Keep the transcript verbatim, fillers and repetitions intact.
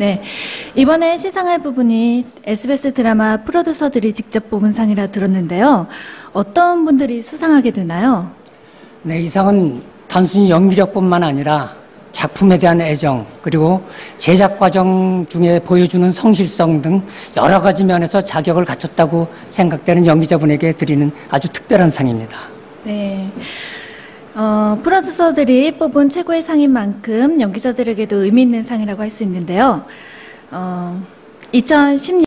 네, 이번에 시상할 부분이 에스비에스 드라마 프로듀서들이 직접 뽑은 상이라 들었는데요. 어떤 분들이 수상하게 되나요? 네, 이 상은 단순히 연기력뿐만 아니라 작품에 대한 애정, 그리고 제작 과정 중에 보여주는 성실성 등 여러 가지 면에서 자격을 갖췄다고 생각되는 연기자분에게 드리는 아주 특별한 상입니다. 네. 어, 프로듀서들이 뽑은 최고의 상인 만큼 연기자들에게도 의미 있는 상이라고 할 수 있는데요. 어, 이천십 년